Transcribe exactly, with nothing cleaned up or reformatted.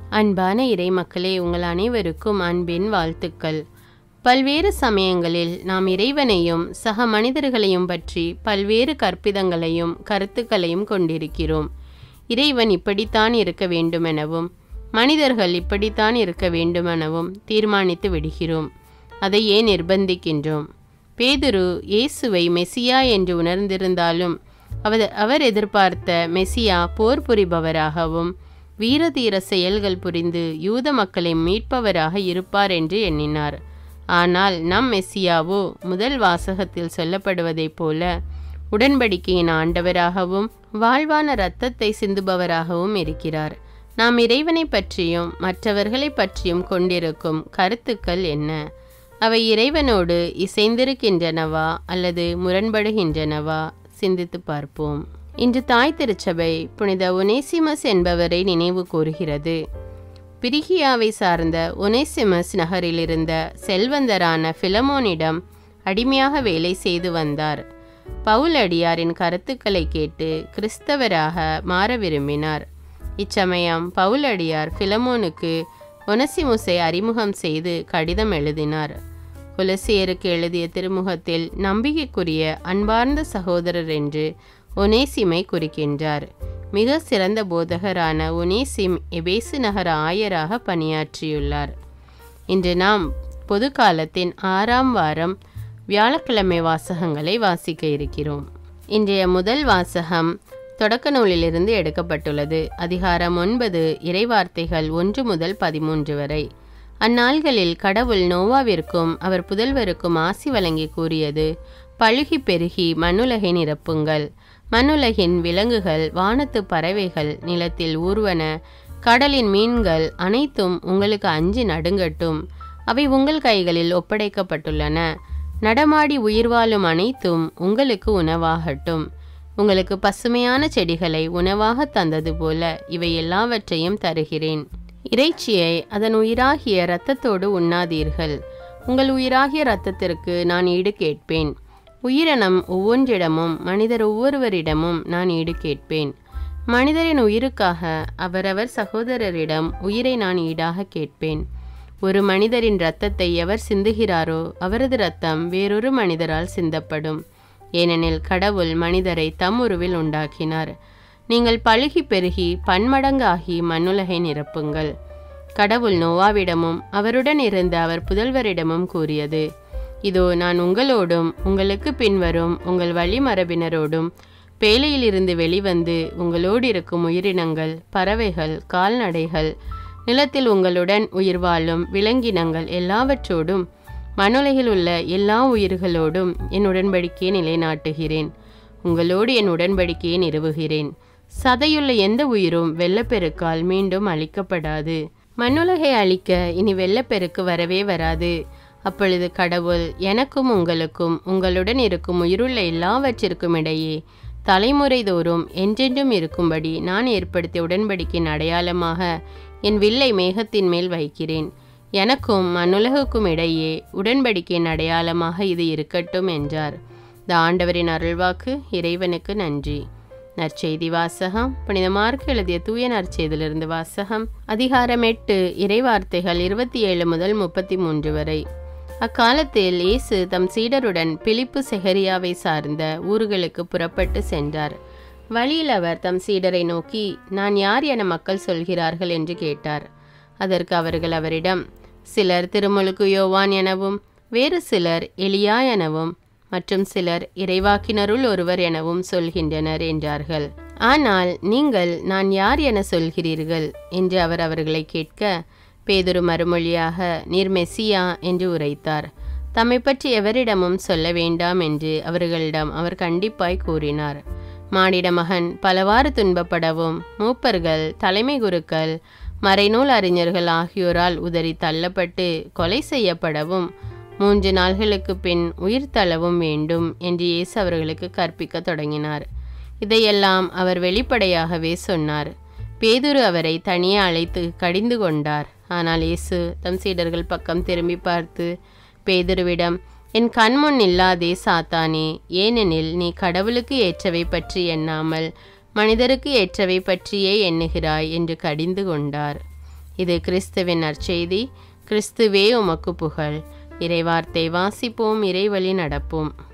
அன்பான இறை மக்களே, உங்கள் அனைவருக்கும் அன்பின் வாழ்த்துக்கள். பல்வேறு சமயங்களில் நாம் இறைவனையும் சக மனிதர்களையும் பற்றி பல்வேறு கற்பிதங்களையும் கருத்துக்களையும் கொண்டிருக்கிறோம். இறைவன் இப்படித்தான் இருக்க வேண்டுமெனவும் மனிதர்கள் இப்படித்தான் இருக்க வேண்டுமெனவும் தீர்மானித்து விடுகிறோம். அதையே நிர்பந்திக்கின்றோம். பேதுரு இயேசுவை மெசியா என்று உணர்ந்திருந்தாலும் அவர் அவர் எதிர்பார்த்த மெசியா போர் புரிபவராகவும் வீரதீர செயல்கள் புரிந்து யூத மக்களை மீட்பவராக இருப்பார் என்று எண்ணினார். ஆனால் நம் மெசியாவோ முதல் வாசகத்தில் சொல்லப்படுவதைப் போல உடன்படிக்கையின் ஆண்டவராகவும் வாழ்வான இரத்தத்தை சிந்துபவராகவும் இருக்கிறார். நாம் இறைவனை பற்றியும் மற்றவர்களை பற்றியும் கொண்டிருக்கும் கருத்துக்கள் என்ன? அவை இறைவனோடு இசைந்திருக்கின்றனவா அல்லது முரண்படுகின்றனவா? சிந்தித்து பார்ப்போம். இன்று தாய் திருச்சபை புனித ஒனேசிமஸ் என்பவரை நினைவு கூறுகிறது. பிரிகியாவை சார்ந்த ஒனேசிமஸ் நகரில் இருந்த செல்வந்தரான பிலமோனிடம் அடிமையாக வேலை செய்து வந்தார். பவுலடியாரின் கருத்துக்களை கேட்டு கிறிஸ்தவராக மாற விரும்பினார். இச்சமயம் பவுலடியார் பிலமோனுக்கு ஒனசிமுஸை அறிமுகம் செய்து கடிதம் எழுதினார். கொலசியருக்கு எழுதிய திருமுகத்தில் நம்பிக்கைக்குரிய அன்பார்ந்த சகோதரர் என்று ஒனேசிமை குறிக்கின்றார். மிக சிறந்த போதகரான ஒனேசிம் எபேசு நகர ஆயராக பணியாற்றியுள்ளார். இன்று நாம் பொது காலத்தின் ஆறாம் வாரம் வியாழக்கிழமை வாசகங்களை வாசிக்க இருக்கிறோம். இன்றைய முதல் வாசகம் தொடக்க நூலிலிருந்து எடுக்கப்பட்டுள்ளது. அதிகாரம் ஒன்பது, இறைவார்த்தைகள் ஒன்று முதல் பதிமூன்று வரை. அந்நாள்களில் கடவுள் நோவாவிற்கும் அவர் புதல்வருக்கும் ஆசி வழங்கி கூறியது: பழுகி பெருகி மண்ணுலகை நிரப்புங்கள். மண்ணுலகின் விலங்குகள், வானத்து பறவைகள், நிலத்தில் ஊர்வன, கடலின் மீன்கள் அனைத்தும் உங்களுக்கு அஞ்சி நடுங்கட்டும். அவை உங்கள் கைகளில் ஒப்படைக்கப்பட்டுள்ளன. நடமாடி உயிர் வாழும் அனைத்தும் உங்களுக்கு உணவாகட்டும். உங்களுக்கு பசுமையான செடிகளை உணவாக தந்தது போல இவை எல்லாவற்றையும் தருகிறேன். இறைச்சியை அதன் உயிராகிய இரத்தத்தோடு உண்ணாதீர்கள். உங்கள் உயிராகிய இரத்தத்திற்கு நான் ஈடு கேட்பேன். உயிரினம் ஒவ்வொன்றிடமும் மனிதர் ஒவ்வொருவரிடமும் நான் ஈடு கேட்பேன். மனிதரின் உயிருக்காக அவரவர் சகோதரரிடம் உயிரை நான் ஈடாக கேட்பேன். ஒரு மனிதரின் இரத்தத்தை எவர் சிந்துகிறாரோ அவரது இரத்தம் வேறொரு மனிதரால் சிந்தப்படும். ஏனெனில் கடவுள் மனிதரை தம் உருவில் உண்டாக்கினார். நீங்கள் பழுகி பெருகி பன்மடங்காகி மண்ணுலகை நிரப்புங்கள். கடவுள் நோவாவிடமும் அவருடன் இருந்த அவர் புதல்வரிடமும் கூறியது: இதோ நான் உங்களோடும் உங்களுக்கு பின்வரும் உங்கள் வழிமரபினரோடும் பேழையிலிருந்து வெளிவந்து உங்களோடு இருக்கும் உயிரினங்கள், பறவைகள், கால்நடைகள், நிலத்தில் உங்களுடன் உயிர் வாழும் விலங்கினங்கள் எல்லாவற்றோடும் மண்ணுலகில் உள்ள எல்லா உயிர்களோடும் என் உடன்படிக்கையை நிலைநாட்டுகிறேன். உங்களோடு என் உடன்படிக்கையை நிறுவுகிறேன். சதையுள்ள எந்த உயிரும் வெள்ளப்பெருக்கால் மீண்டும் அழிக்கப்படாது. மண்ணுலகை அழிக்க இனி வெள்ளப்பெருக்கு வரவே வராது. அப்பொழுது கடவுள் எனக்கும் உங்களுக்கும் உங்களுடன் இருக்கும் உயிருள்ள எல்லாவற்றிற்கும் இடையே தலைமுறை தோறும் என்றென்றும் இருக்கும்படி நான் ஏற்படுத்திய உடன்படிக்கையின் அடையாளமாக என் வில்லை மேகத்தின் மேல் வைக்கிறேன். எனக்கும் மண்ணுலகுக்கும் இடையே உடன்படிக்கையின் அடையாளமாக இது இருக்கட்டும் என்றார். இந்த ஆண்டவரின் அருள்வாக்கு. இறைவனுக்கு நன்றி. நற்செய்தி வாசகம். புனித மார்க்கு எழுதிய தூய நற்செய்தியிலிருந்து வாசகம். அதிகாரம் எட்டு, இறைவார்த்தைகள் இருபத்தி ஏழு முதல் முப்பத்தி மூன்று வரை. அக்காலத்தில் இயேசு தம் சீடருடன் பிலிப்பு செகரியாவை சார்ந்த ஊர்களுக்கு புறப்பட்டு சென்றார். வழியில் அவர் தம் சீடரை நோக்கி, நான் யார் என மக்கள் சொல்கிறார்கள் என்று கேட்டார். அதற்கு அவர்கள் அவரிடம், சிலர் திருமுழுக்கு யோவான் எனவும், வேறு சிலர் எலியா எனவும், மற்றும் சிலர் இறைவாக்கினருள் ஒருவர் எனவும் சொல்கின்றனர் என்றார்கள். ஆனால் நீங்கள் நான் யார் என சொல்கிறீர்கள் என்று அவர் அவர்களை கேட்க, பேதுரு மறுமொழியாக, நீர் மெசியா என்று உரைத்தார். தம்மை பற்றி எவரிடமும் சொல்ல வேண்டாம் என்று அவர்களிடம் அவர் கண்டிப்பாய் கூறினார். மானிட மகன் பலவாறு துன்பப்படவும் மூப்பர்கள், தலைமை குருக்கள், மறைநூல் அறிஞர்கள் ஆகியோரால் உதறி தள்ளப்பட்டு கொலை செய்யப்படவும் மூன்று நாள்களுக்கு பின் உயிர் தள்ளவும் வேண்டும் என்று இயேசு அவர்களுக்கு கற்பிக்க தொடங்கினார். இதையெல்லாம் அவர் வெளிப்படையாகவே சொன்னார். பேதுரு அவரை தனியே அழைத்து கடிந்து கொண்டார். ஆனால் இயேசு தம் சீடர்கள் பக்கம் திரும்பி பார்த்து பேதுருவிடம், என் கண்முன் இல்லாதே சாத்தானே, ஏனெனில் நீ கடவுளுக்கு ஏற்றவை பற்றி எண்ணாமல் மனிதருக்கு ஏற்றவை பற்றியே எண்ணுகிறாய் என்று கடிந்து கொண்டார். இது கிறிஸ்துவின் நற்செய்தி. கிறிஸ்துவே உமக்கு புகழ். இறைவார்த்தை வாசிப்போம், இறைவழி நடப்போம்.